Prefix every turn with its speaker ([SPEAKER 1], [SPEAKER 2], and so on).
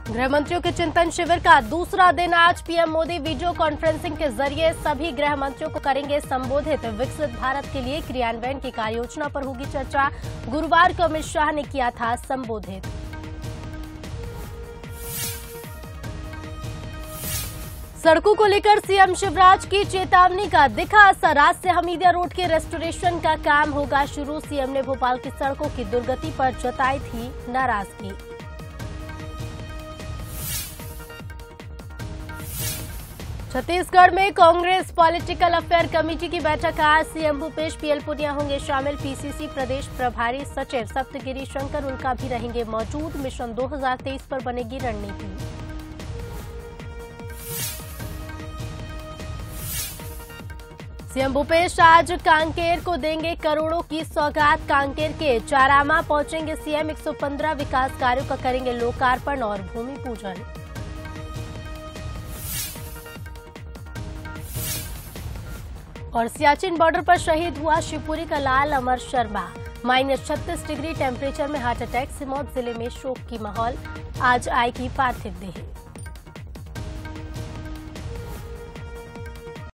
[SPEAKER 1] गृह मंत्रियों के चिंतन शिविर का दूसरा दिन आज पीएम मोदी वीडियो कॉन्फ्रेंसिंग के जरिए सभी गृह मंत्रियों को करेंगे संबोधित। विकसित भारत के लिए क्रियान्वयन की कार्ययोजना पर होगी चर्चा। गुरुवार को अमित शाह ने किया था संबोधित। सड़कों को लेकर सीएम शिवराज की चेतावनी का दिखा असर। आज से हमीदिया रोड के रेस्टोरेशन का काम होगा शुरू। सीएम ने भोपाल की सड़कों की दुर्गति पर जताई थी नाराजगी। छत्तीसगढ़ में कांग्रेस पॉलिटिकल अफेयर कमेटी की बैठक आज। सीएम भूपेश पीएल पुनिया होंगे शामिल। पीसीसी प्रदेश प्रभारी सचिव सप्तगिरी शंकर उल्का भी रहेंगे मौजूद। मिशन 2023 पर बनेगी रणनीति। सीएम भूपेश आज कांकेर को देंगे करोड़ों की सौगात। कांकेर के चारामा पहुंचेंगे सीएम। 115 विकास कार्यों का करेंगे लोकार्पण और भूमि पूजन। और सियाचिन बॉर्डर पर शहीद हुआ शिवपुरी का लाल अमर शर्मा। -36 डिग्री टेम्परेचर में हार्ट अटैक से मौत। जिले में शोक की माहौल। आज आएगी पार्थिव देह।